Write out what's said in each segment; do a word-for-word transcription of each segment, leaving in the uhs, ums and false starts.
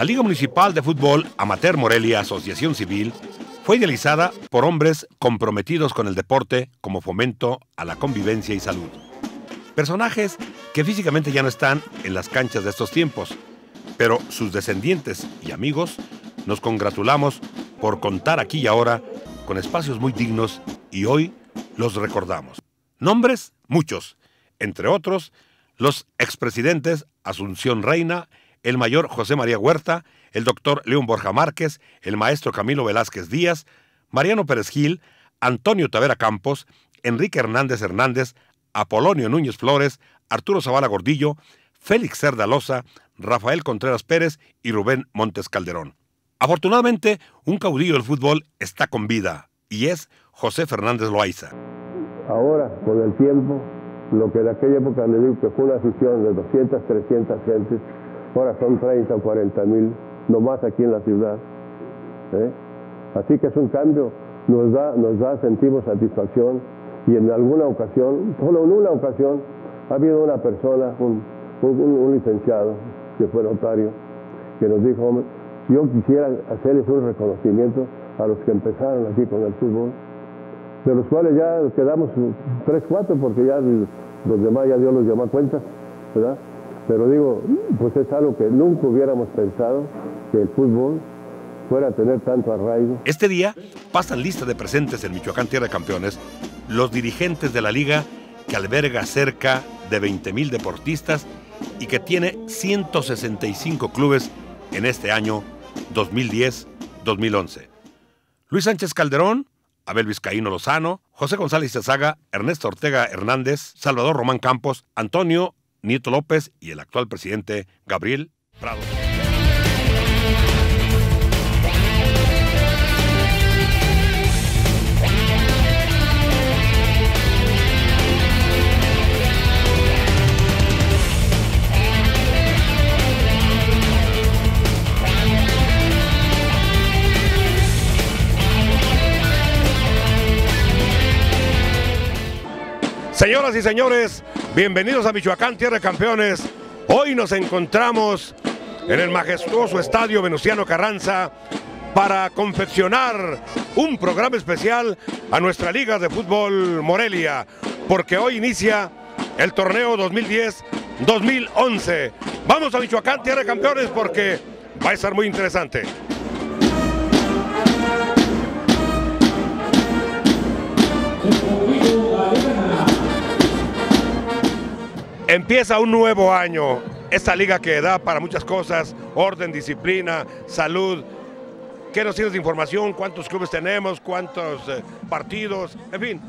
La Liga Municipal de Fútbol Amateur Morelia Asociación Civil fue idealizada por hombres comprometidos con el deporte como fomento a la convivencia y salud. Personajes que físicamente ya no están en las canchas de estos tiempos, pero sus descendientes y amigos nos congratulamos por contar aquí y ahora con espacios muy dignos y hoy los recordamos. Nombres, muchos, entre otros, los expresidentes Asunción Reina, el mayor José María Huerta, el doctor León Borja Márquez, el maestro Camilo Velázquez Díaz, Mariano Pérez Gil, Antonio Tavera Campos, Enrique Hernández Hernández, Apolonio Núñez Flores, Arturo Zavala Gordillo, Félix Cerda Loza, Rafael Contreras Pérez y Rubén Montes Calderón. Afortunadamente, un caudillo del fútbol está con vida y es José Fernández Loaiza. Ahora, con el tiempo, lo que en aquella época le digo que fue una afición de doscientas, trescientas gentes, ahora son treinta o cuarenta mil, nomás aquí en la ciudad. ¿eh? Así que es un cambio, nos da, nos da, sentimos satisfacción, y en alguna ocasión, solo en una ocasión, ha habido una persona, un, un, un licenciado, que fue notario, que nos dijo, hombre, yo quisiera hacerles un reconocimiento a los que empezaron aquí con el fútbol, de los cuales ya quedamos tres, cuatro, porque ya los demás ya Dios los llamó a cuenta, ¿verdad? Pero digo, pues es algo que nunca hubiéramos pensado, que el fútbol fuera a tener tanto arraigo. Este día pasan lista de presentes en Michoacán Tierra de Campeones los dirigentes de la liga que alberga cerca de veinte mil deportistas y que tiene ciento sesenta y cinco clubes en este año dos mil diez dos mil once. Luis Sánchez Calderón, Abel Vizcaíno Lozano, José González Azaga, Ernesto Ortega Hernández, Salvador Román Campos, Antonio Nieto López y el actual presidente Gabriel Prado. Señoras y señores, bienvenidos a Michoacán Tierra de Campeones. Hoy nos encontramos en el majestuoso estadio Venustiano Carranza para confeccionar un programa especial a nuestra Liga de Fútbol Morelia, porque hoy inicia el torneo dos mil diez dos mil once. Vamos a Michoacán Tierra de Campeones porque va a estar muy interesante. Empieza un nuevo año, esta liga que da para muchas cosas, orden, disciplina, salud. ¿Qué nos tienes de información? ¿Cuántos clubes tenemos? ¿Cuántos eh, partidos? En fin.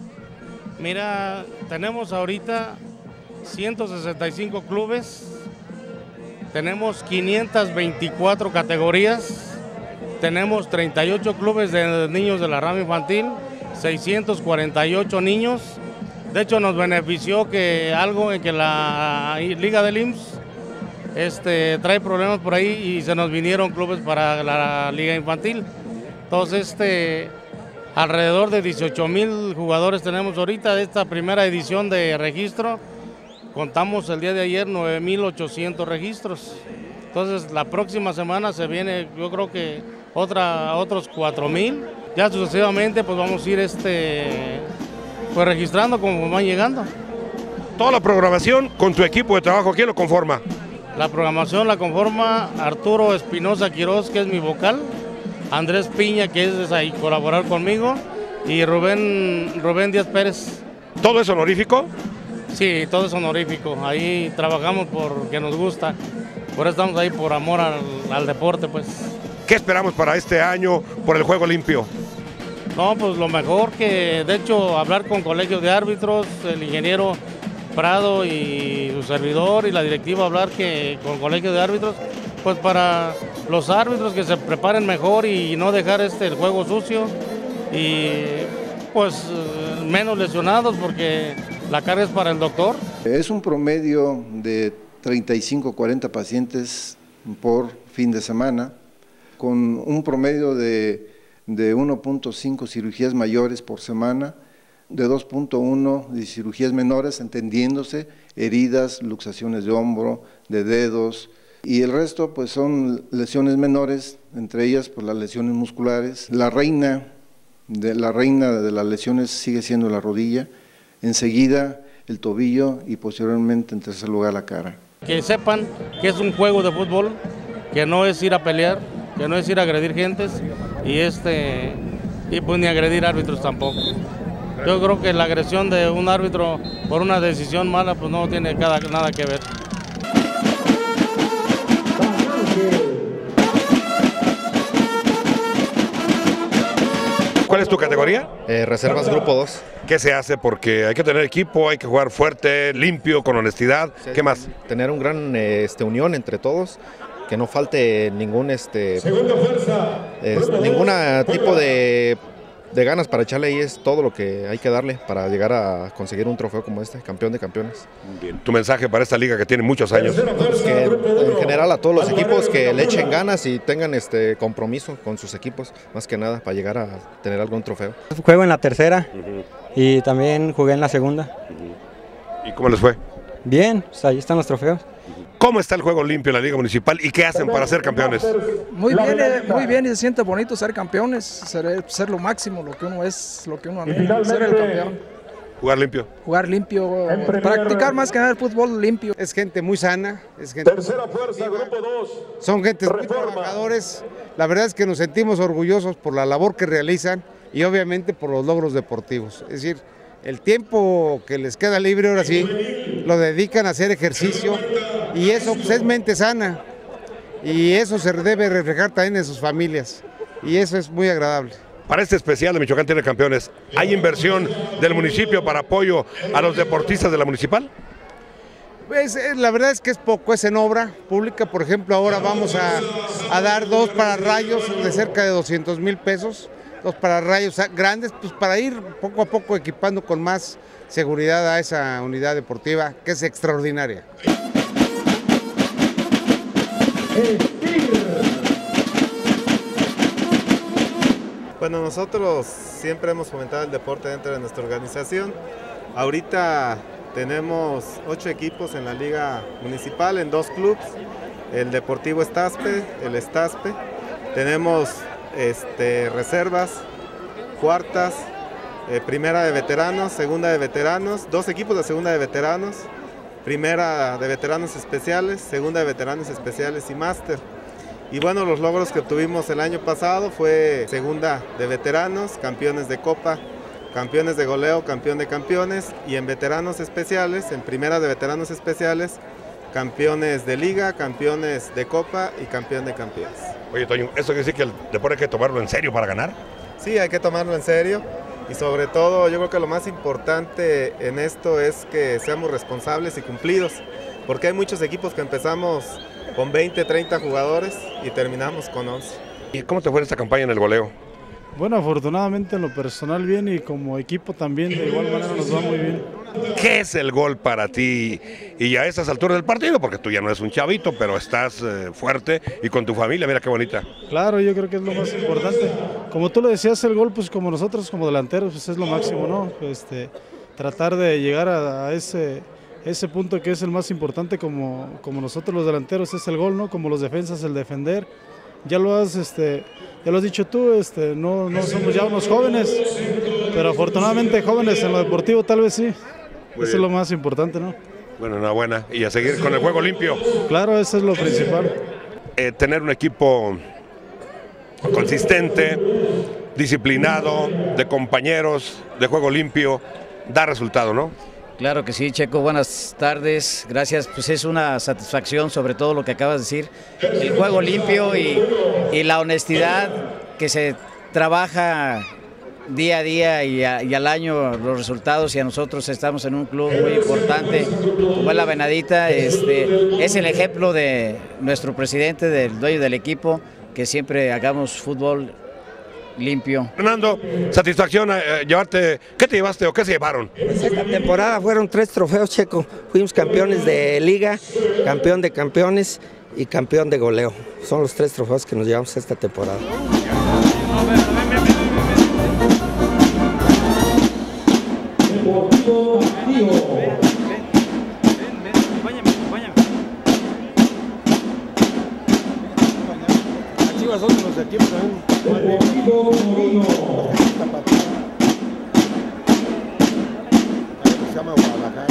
Mira, tenemos ahorita ciento sesenta y cinco clubes, tenemos quinientas veinticuatro categorías, tenemos treinta y ocho clubes de niños de la rama infantil, seiscientos cuarenta y ocho niños. De hecho, nos benefició que algo en que la Liga del I M S S este, trae problemas por ahí y se nos vinieron clubes para la Liga Infantil. Entonces, este, alrededor de dieciocho mil jugadores tenemos ahorita de esta primera edición de registro. Contamos el día de ayer nueve mil ochocientos registros. Entonces, la próxima semana se viene, yo creo que otra, otros cuatro mil. Ya sucesivamente, pues vamos a ir este... pues registrando como van llegando. Toda la programación con tu equipo de trabajo, ¿quién lo conforma? La programación la conforma Arturo Espinosa Quiroz, que es mi vocal, Andrés Piña, que es ahí colaborar conmigo, y Rubén, Rubén Díaz Pérez. ¿Todo es honorífico? Sí, todo es honorífico. Ahí trabajamos porque nos gusta, por eso estamos ahí por amor al, al deporte, pues. ¿Qué esperamos para este año por el juego limpio? No, pues lo mejor que, de hecho, hablar con colegios de árbitros, el ingeniero Prado y su servidor y la directiva, hablar que con colegios de árbitros, pues para los árbitros que se preparen mejor y no dejar este el juego sucio y pues menos lesionados porque la carga es para el doctor. Es un promedio de treinta y cinco a cuarenta pacientes por fin de semana, con un promedio de de uno punto cinco cirugías mayores por semana, de dos punto uno de cirugías menores, entendiéndose heridas, luxaciones de hombro, de dedos, Y el resto pues son lesiones menores, entre ellas pues las lesiones musculares. La reina de la reina de las lesiones sigue siendo la rodilla, enseguida el tobillo y posteriormente en tercer lugar la cara. Que sepan que es un juego de fútbol, que no es ir a pelear, que no es ir a agredir gentes y este y pues ni agredir árbitros tampoco. Yo creo que la agresión de un árbitro por una decisión mala pues no tiene nada, nada que ver. ¿Cuál es tu categoría? Eh, reservas grupo dos. ¿Qué se hace? Porque hay que tener equipo, hay que jugar fuerte, limpio, con honestidad. Sí, ¿Qué más? Tener una gran eh, este, unión entre todos, que no falte ningún este, es, ninguna tipo de, de ganas para echarle ahí, es todo lo que hay que darle para llegar a conseguir un trofeo como este, campeón de campeones. Bien. Tu mensaje para esta liga que tiene muchos años. Pues que en general a todos los equipos que le echen ganas y tengan este compromiso con sus equipos, más que nada para llegar a tener algún trofeo. Juego en la tercera uh-huh. y también jugué en la segunda. Uh-huh. ¿Y cómo les fue? Bien, pues ahí están los trofeos. ¿Cómo está el juego limpio en la Liga Municipal y qué hacen para ser campeones? Muy bien, eh, muy bien y se siente bonito ser campeones, ser, ser lo máximo, lo que uno es, lo que uno anhela, ser el campeón. Jugar limpio. Jugar limpio, practicar más que nada el fútbol limpio. Es gente muy sana, es gente Tercera fuerza, grupo dos. Son gente muy trabajadores. La verdad es que nos sentimos orgullosos por la labor que realizan y obviamente por los logros deportivos. Es decir, el tiempo que les queda libre ahora sí, lo dedican a hacer ejercicio y eso pues, es mente sana y eso se debe reflejar también en sus familias y eso es muy agradable. Para este especial de Michoacán tiene campeones, ¿hay inversión del municipio para apoyo a los deportistas de la municipal? Pues la verdad es que es poco, es en obra pública. Por ejemplo, ahora vamos a, a dar dos pararrayos de cerca de doscientos mil pesos, dos pararrayos grandes, pues para ir poco a poco equipando con más seguridad a esa unidad deportiva que es extraordinaria. Bueno, nosotros siempre hemos fomentado el deporte dentro de nuestra organización. Ahorita tenemos ocho equipos en la liga municipal, en dos clubes, el Deportivo Estaspe, el Estaspe. Tenemos este, reservas, cuartas, eh, primera de veteranos, segunda de veteranos, dos equipos de segunda de veteranos, primera de veteranos especiales, segunda de veteranos especiales y máster. Y bueno, los logros que obtuvimos el año pasado fue segunda de veteranos, campeones de copa, campeones de goleo, campeón de campeones, y en veteranos especiales, en primera de veteranos especiales, campeones de liga, campeones de copa y campeón de campeones. Oye, Toño, ¿eso quiere decir que el deporte hay que tomarlo en serio para ganar? Sí, hay que tomarlo en serio y sobre todo yo creo que lo más importante en esto es que seamos responsables y cumplidos, porque hay muchos equipos que empezamos con veinte, treinta jugadores y terminamos con once. ¿Y cómo te fue esta campaña en el goleo? Bueno, afortunadamente en lo personal bien y como equipo también de igual manera nos va muy bien. ¿Qué es el gol para ti? Y a estas alturas del partido, porque tú ya no eres un chavito, pero estás eh, fuerte y con tu familia, mira qué bonita. Claro, yo creo que es lo más importante. Como tú lo decías, el gol, pues como nosotros como delanteros, pues es lo máximo, ¿no? Este, tratar de llegar a, a ese... ese punto que es el más importante como, como nosotros los delanteros es el gol, ¿no? Como los defensas el defender. Ya lo has, este, ya lo has dicho tú, este, no, no somos ya unos jóvenes, pero afortunadamente jóvenes en lo deportivo tal vez sí. Muy eso bien. Es lo más importante, ¿no? Bueno, enhorabuena. Y a seguir con el juego limpio. Claro, eso es lo principal. Eh, tener un equipo consistente, disciplinado, de compañeros, de juego limpio, da resultado, ¿no? Claro que sí, Checo, buenas tardes, gracias, pues es una satisfacción sobre todo lo que acabas de decir, el juego limpio y, y la honestidad que se trabaja día a día y, a, y al año los resultados y a nosotros estamos en un club muy importante como es la Venadita, este, es el ejemplo de nuestro presidente, del dueño del equipo, que siempre hagamos fútbol limpio. Fernando, satisfacción eh, llevarte, ¿qué te llevaste o qué se llevaron? Esta temporada fueron tres trofeos, Checo. Fuimos campeones de liga, campeón de campeones y campeón de goleo. Son los tres trofeos que nos llevamos esta temporada. Chivas son de los equipos también. Se llama Guadalajara.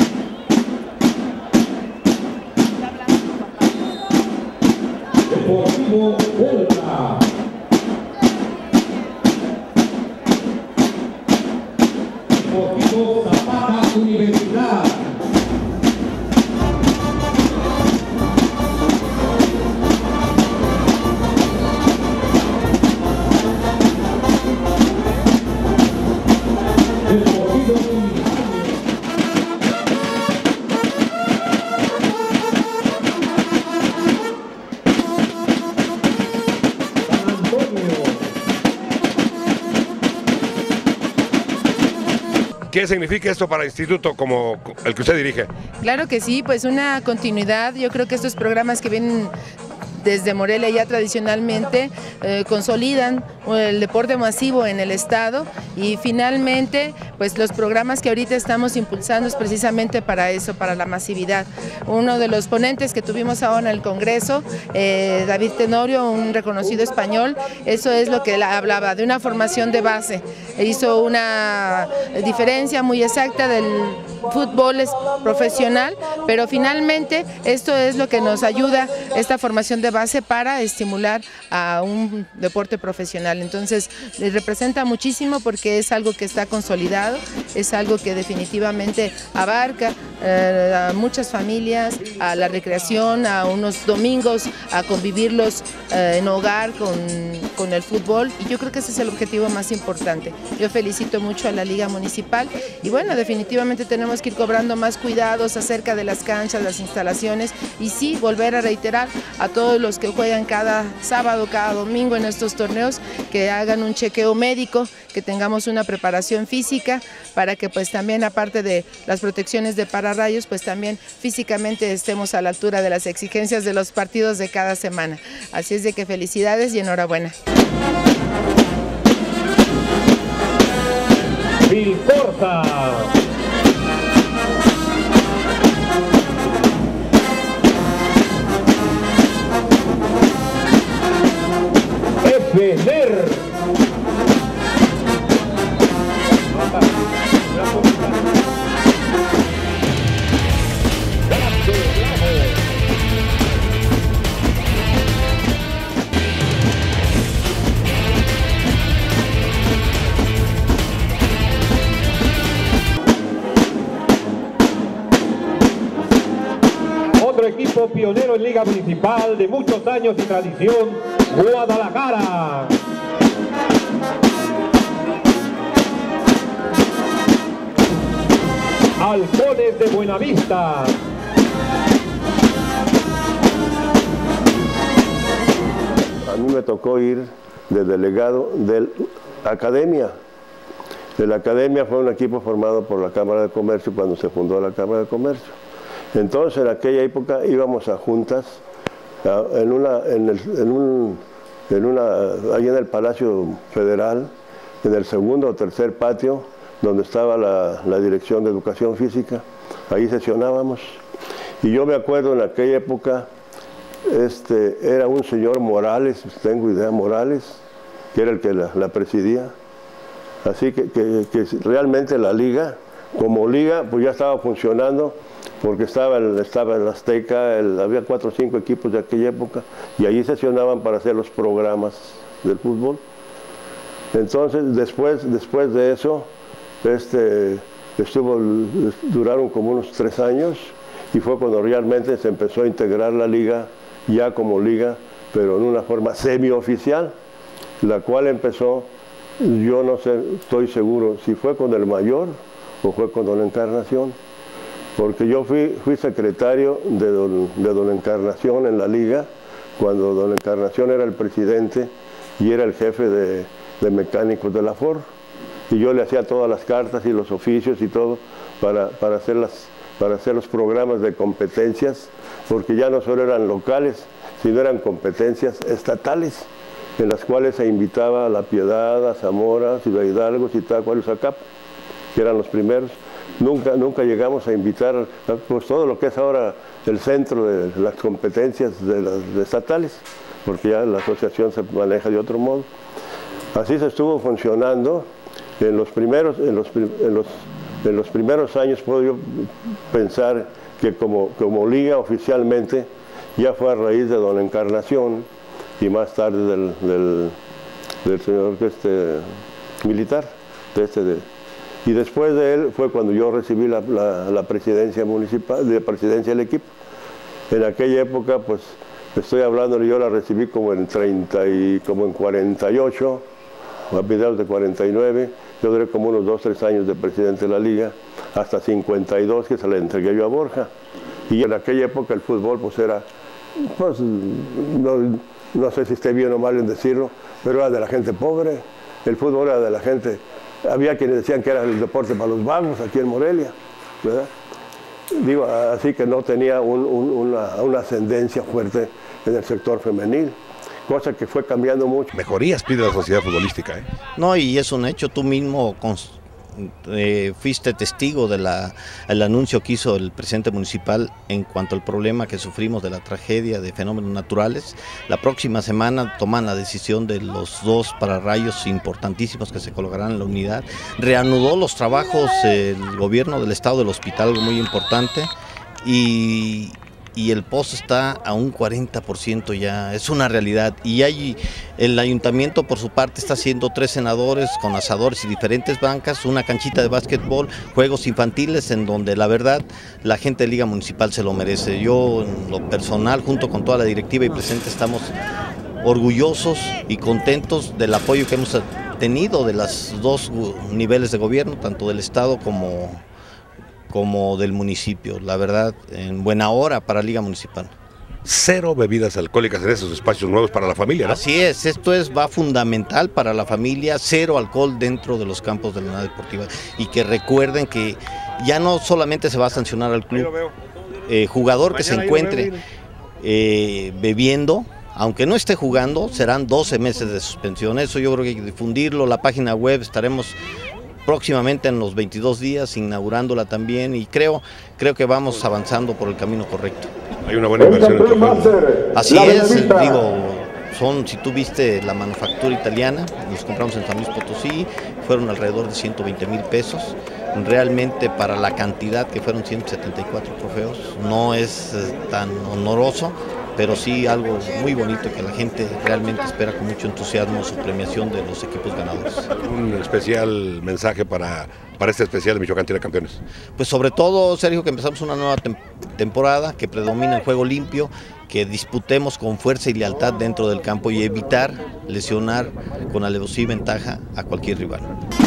Deportivo Puebla. Deportivo Zapata Universidad. ¿Qué significa esto para el instituto como el que usted dirige? Claro que sí, pues una continuidad. Yo creo que estos programas que vienen desde Morelia ya tradicionalmente eh, consolidan el deporte masivo en el estado y finalmente pues los programas que ahorita estamos impulsando es precisamente para eso, para la masividad. Uno de los ponentes que tuvimos ahora en el Congreso, eh, David Tenorio, un reconocido español, eso es lo que él hablaba, de una formación de base. E hizo una diferencia muy exacta del fútbol profesional, pero finalmente esto es lo que nos ayuda, esta formación de base para estimular a un deporte profesional. Entonces representa muchísimo porque es algo que está consolidado, es algo que definitivamente abarca eh, a muchas familias, a la recreación, a unos domingos, a convivirlos eh, en hogar con, con el fútbol, y yo creo que ese es el objetivo más importante. Yo felicito mucho a la Liga Municipal y bueno, definitivamente tenemos que ir cobrando más cuidados acerca de las canchas, las instalaciones, y sí, volver a reiterar a todos los que juegan cada sábado, cada domingo en estos torneos, que hagan un chequeo médico, que tengamos una preparación física para que pues también, aparte de las protecciones de pararrayos, pues también físicamente estemos a la altura de las exigencias de los partidos de cada semana. Así es de que felicidades y enhorabuena. Vilcorta. Fener. Otro equipo pionero en Liga Municipal de muchos años y tradición, Guadalajara. Halcones de Buenavista. A mí me tocó ir de delegado de la academia. De la academia fue un equipo formado por la Cámara de Comercio cuando se fundó la Cámara de Comercio. Entonces en aquella época íbamos a juntas en una, en el, en un, en una, ahí en el Palacio Federal, en el segundo o tercer patio, donde estaba la, la Dirección de Educación Física, ahí sesionábamos. Y yo me acuerdo en aquella época, este, era un señor Morales, tengo idea, Morales, que era el que la, la presidía. Así que, que, que realmente la liga, como liga, pues ya estaba funcionando, porque estaba el, estaba el Azteca, el, había cuatro o cinco equipos de aquella época, y allí sesionaban para hacer los programas del fútbol. Entonces, después, después de eso, este, estuvo, duraron como unos tres años, y fue cuando realmente se empezó a integrar la liga, ya como liga, pero en una forma semioficial, la cual empezó, yo no sé, estoy seguro si fue con el Mayor o fue con Don Encarnación, porque yo fui, fui secretario de don, de don Encarnación en la liga, cuando Don Encarnación era el presidente y era el jefe de, de mecánicos de la Ford, y yo le hacía todas las cartas y los oficios y todo para, para, hacer las, para hacer los programas de competencias, porque ya no solo eran locales, sino eran competencias estatales, en las cuales se invitaba a La Piedad, a Zamora, Ciudad Hidalgo, Zitácuaro y Zacapa, que eran los primeros. nunca, nunca llegamos a invitar pues, todo lo que es ahora el centro de las competencias de las de estatales, porque ya la asociación se maneja de otro modo. Así se estuvo funcionando en los primeros, en los, en los, en los primeros años. Puedo yo pensar que como, como liga oficialmente ya fue a raíz de Don Encarnación y más tarde del, del, del señor este, militar, de este de, y después de él fue cuando yo recibí la, la, la presidencia municipal, de presidencia del equipo. En aquella época, pues, estoy hablando, yo la recibí como en treinta y como en cuarenta y ocho, a mediados de cuarenta y nueve, yo duré como unos dos, tres años de presidente de la liga, hasta cincuenta y dos que se la entregué yo a Borja. Y en aquella época el fútbol pues era, pues, no, no sé si esté bien o mal en decirlo, pero era de la gente pobre, el fútbol era de la gente. Había quienes decían que era el deporte para los vagos aquí en Morelia, ¿verdad? Digo, así que no tenía un, un, una, una ascendencia fuerte en el sector femenil, cosa que fue cambiando mucho. Mejorías pide la sociedad futbolística, ¿eh? No, y es un hecho, tú mismo eh, fuiste testigo del anuncio que hizo el presidente municipal en cuanto al problema que sufrimos de la tragedia de fenómenos naturales. La próxima semana toman la decisión de los dos pararrayos importantísimos que se colocarán en la unidad. Reanudó los trabajos eh, el gobierno del estado del hospital, algo muy importante, y... y el pozo está a un cuarenta por ciento ya, es una realidad. Y hay, el ayuntamiento por su parte está haciendo tres senadores con asadores y diferentes bancas, una canchita de básquetbol, juegos infantiles, en donde la verdad la gente de Liga Municipal se lo merece. Yo en lo personal, junto con toda la directiva y presente, estamos orgullosos y contentos del apoyo que hemos tenido de los dos niveles de gobierno, tanto del estado como como del municipio, la verdad, en buena hora para Liga Municipal. Cero bebidas alcohólicas en esos espacios nuevos para la familia, ¿no? Así es, esto es va fundamental para la familia, cero alcohol dentro de los campos de la unidad deportiva. Y que recuerden que ya no solamente se va a sancionar al club, eh, jugador que se encuentre eh, bebiendo, aunque no esté jugando, serán doce meses de suspensión. Eso yo creo que hay que difundirlo, la página web estaremos próximamente en los veintidós días, inaugurándola también, y creo, creo que vamos avanzando por el camino correcto. Hay una buena inversión en tu juego. Así es, digo, son, si tú viste la manufactura italiana, los compramos en San Luis Potosí, fueron alrededor de ciento veinte mil pesos. Realmente para la cantidad que fueron ciento setenta y cuatro trofeos, no es eh, tan honoroso, pero sí algo muy bonito que la gente realmente espera con mucho entusiasmo su premiación de los equipos ganadores. Un especial mensaje para, para este especial de Michoacán Tierra de Campeones. Pues sobre todo, Sergio, que empezamos una nueva tem temporada, que predomina el juego limpio, que disputemos con fuerza y lealtad dentro del campo y evitar lesionar con alevosía y ventaja a cualquier rival.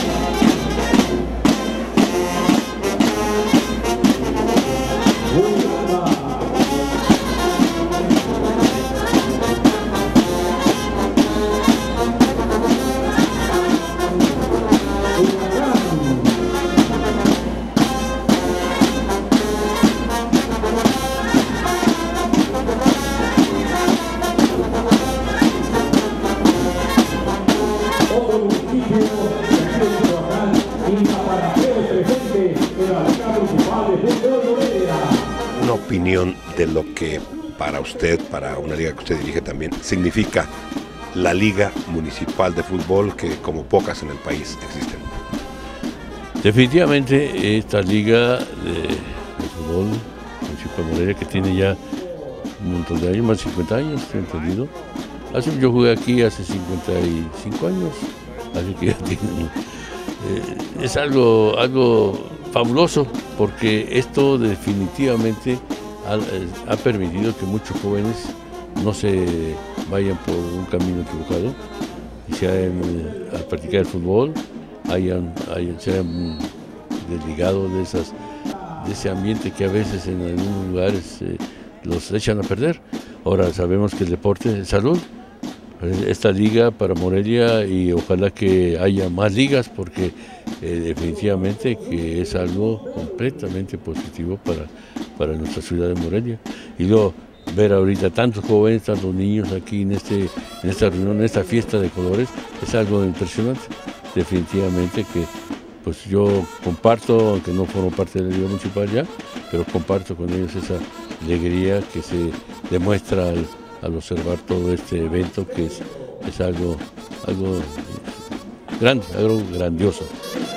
Una opinión de lo que para usted, para una liga que usted dirige también, significa la Liga Municipal de Fútbol, que como pocas en el país existen. Definitivamente esta liga de, de fútbol municipal de Morelia, que tiene ya un montón de años, más de cincuenta años, he entendido. Así, yo jugué aquí hace cincuenta y cinco años, así que ya tiene, eh, es algo, algo fabuloso, porque esto definitivamente ha, ha permitido que muchos jóvenes no se vayan por un camino equivocado y se hayan, a practicar el fútbol, hayan, hayan, se hayan desligado de, esas, de ese ambiente que a veces en algunos lugares eh, los echan a perder. Ahora sabemos que el deporte es salud. Esta liga para Morelia, y ojalá que haya más ligas, porque eh, definitivamente que es algo completamente positivo para, para nuestra ciudad de Morelia. Y luego ver ahorita tantos jóvenes, tantos niños aquí en, este, en esta reunión, en esta fiesta de colores, es algo impresionante. Definitivamente que pues yo comparto, aunque no formo parte de la Liga Municipal ya, pero comparto con ellos esa alegría que se demuestra al, al observar todo este evento, que es, es algo, algo grande, algo grandioso.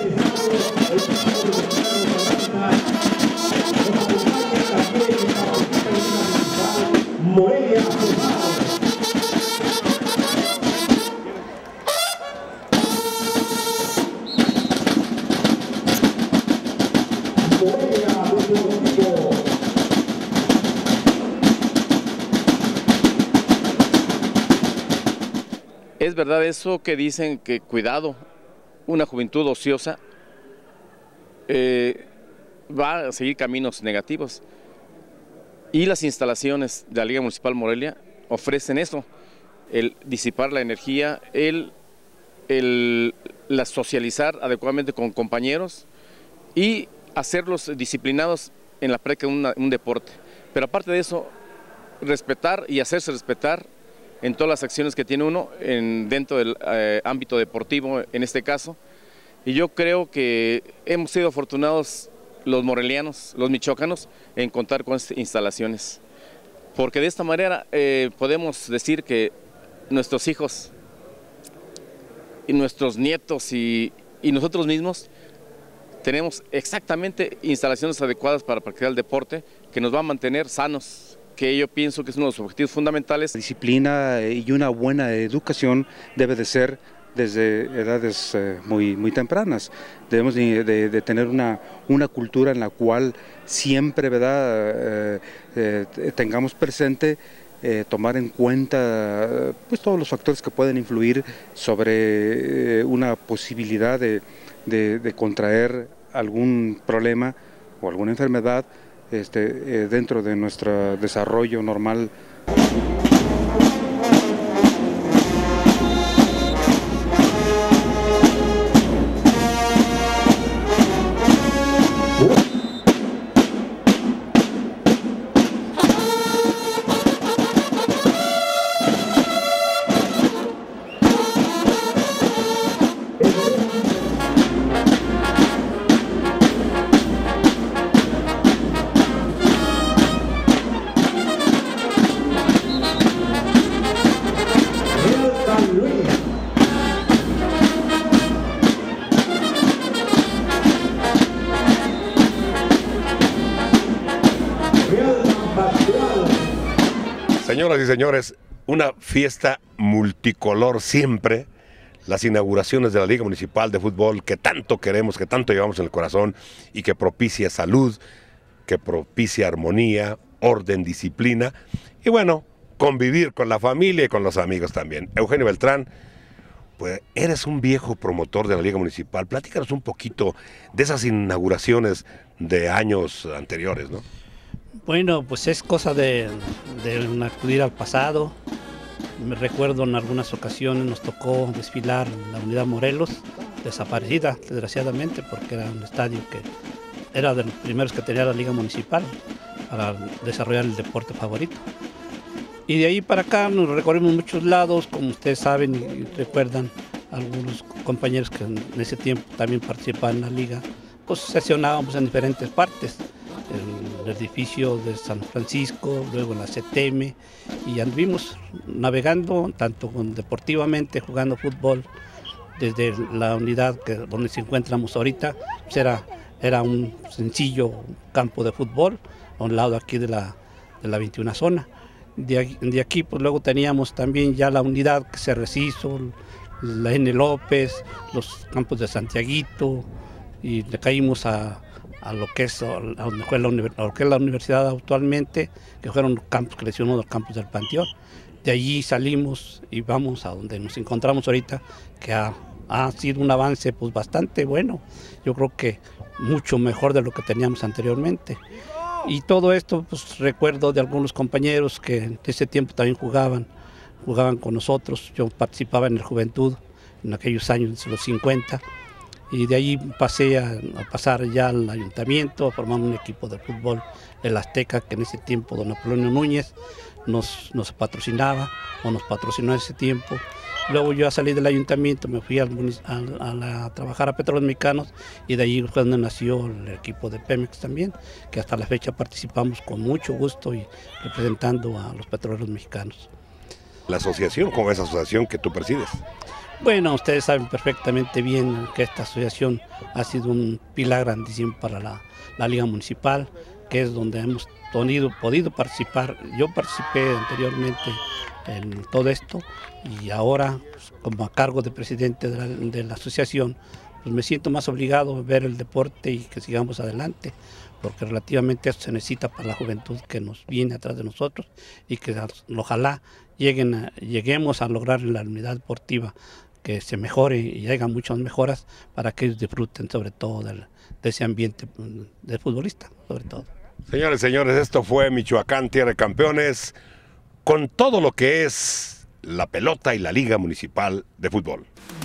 Es verdad eso que dicen que cuidado, una juventud ociosa eh, va a seguir caminos negativos, y las instalaciones de la Liga Municipal Morelia ofrecen eso, el disipar la energía, el, el la socializar adecuadamente con compañeros y hacerlos disciplinados en la práctica de una, un deporte. Pero aparte de eso, respetar y hacerse respetar en todas las acciones que tiene uno en, dentro del eh, ámbito deportivo, en este caso. Y yo creo que hemos sido afortunados los morelianos, los michoacanos, en contar con estas instalaciones. Porque de esta manera eh, podemos decir que nuestros hijos y nuestros nietos y, y nosotros mismos tenemos exactamente instalaciones adecuadas para practicar el deporte, que nos va a mantener sanos, que yo pienso que es uno de los objetivos fundamentales. La disciplina y una buena educación debe de ser desde edades eh, muy, muy tempranas. Debemos de, de, de tener una, una cultura en la cual siempre, ¿verdad?, eh, eh, tengamos presente eh, tomar en cuenta pues, todos los factores que pueden influir sobre eh, una posibilidad de, de, de contraer algún problema o alguna enfermedad este, eh, dentro de nuestro desarrollo normal. Señoras y señores, una fiesta multicolor siempre, las inauguraciones de la Liga Municipal de Fútbol que tanto queremos, que tanto llevamos en el corazón y que propicia salud, que propicia armonía, orden, disciplina y bueno, convivir con la familia y con los amigos también. Eugenio Beltrán, pues eres un viejo promotor de la Liga Municipal, platícanos un poquito de esas inauguraciones de años anteriores, ¿no? Bueno, pues es cosa de, de acudir al pasado. Me recuerdo en algunas ocasiones nos tocó desfilar en la Unidad Morelos, desaparecida desgraciadamente porque era un estadio que era de los primeros que tenía la Liga Municipal para desarrollar el deporte favorito. Y de ahí para acá nos recorrimos muchos lados, como ustedes saben y recuerdan, algunos compañeros que en ese tiempo también participaban en la liga, pues sesionábamos en diferentes partes. El edificio de San Francisco, luego en la C T M, y anduvimos navegando tanto con, deportivamente, jugando fútbol, desde la unidad que, donde se encontramos ahorita, pues era, era un sencillo campo de fútbol, a un lado aquí de la, de la veintiuna zona. De aquí, de aquí pues luego teníamos también ya la unidad que se rehizo, la N. López, los campos de Santiaguito, y le caímos a a lo que es, a donde fue la, a lo que es la universidad actualmente, que fueron los campos que le hicieron los campos del Panteón. De allí salimos y vamos a donde nos encontramos ahorita, que ha, ha sido un avance pues bastante bueno, yo creo que mucho mejor de lo que teníamos anteriormente. Y todo esto pues recuerdo de algunos compañeros que en ese tiempo también jugaban, jugaban con nosotros. Yo participaba en el Juventud en aquellos años de los cincuenta, y de ahí pasé a, a pasar ya al ayuntamiento, a formar un equipo de fútbol del Azteca, que en ese tiempo don Apolonio Núñez nos, nos patrocinaba, o nos patrocinó en ese tiempo, Luego yo salí del ayuntamiento, me fui al, a, a, la, a trabajar a Petróleos Mexicanos y de ahí fue donde nació el equipo de Pemex también, que hasta la fecha participamos con mucho gusto y representando a los petróleos mexicanos. La asociación, ¿cómo es la asociación que tú presides? Bueno, ustedes saben perfectamente bien que esta asociación ha sido un pilar grandísimo para la, la Liga Municipal, que es donde hemos tenido, podido participar. Yo participé anteriormente en todo esto y ahora, pues, como a cargo de presidente de la, de la asociación, pues me siento más obligado a ver el deporte y que sigamos adelante, porque relativamente esto se necesita para la juventud que nos viene atrás de nosotros y que ojalá lleguen a, lleguemos a lograr en la unidad deportiva que se mejore y haya muchas mejoras para que ellos disfruten sobre todo del, de ese ambiente de futbolista, sobre todo. Señores, señores, esto fue Michoacán, Tierra de Campeones, con todo lo que es la pelota y la Liga Municipal de Fútbol.